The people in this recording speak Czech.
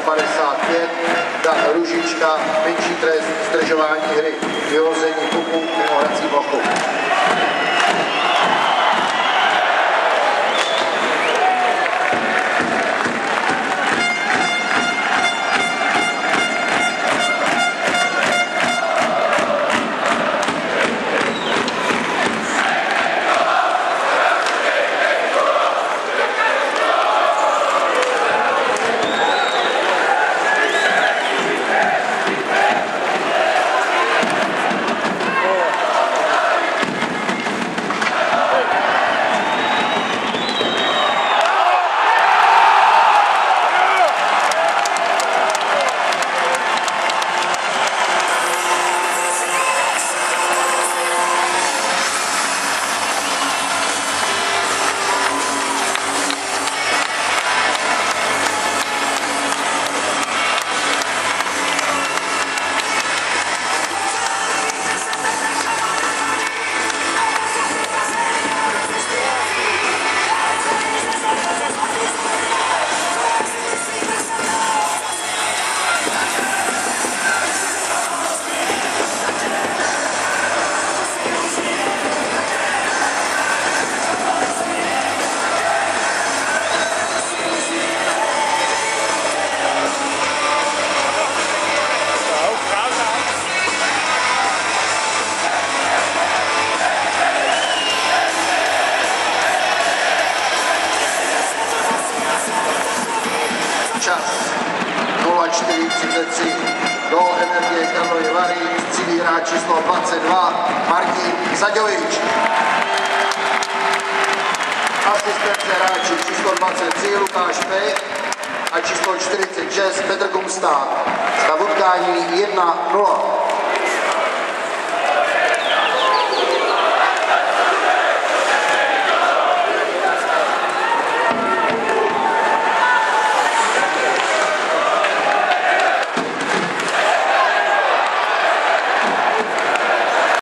55, Dan Růžička, menší trest, zdržování hry, vyhození puku mimo hrací plochu. Čas 04:33, gól Energie Karlovy Vary, střídí hráč číslo 22 Martin Zaďovič. Asistence hráči číslo 23 Lukáš Pech a číslo 46 Petr Kumstát. Stav utkání 1:0.